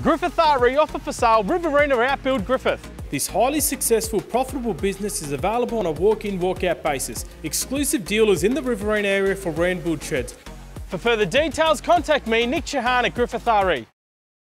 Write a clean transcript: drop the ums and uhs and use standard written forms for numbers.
Griffith RE offer for sale Riverina Outbuild Griffith. This highly successful, profitable business is available on a walk-in, walk-out basis. Exclusive dealers in the Riverina area for rear and build sheds. For further details, contact me, Nick Chahan at Griffith RE.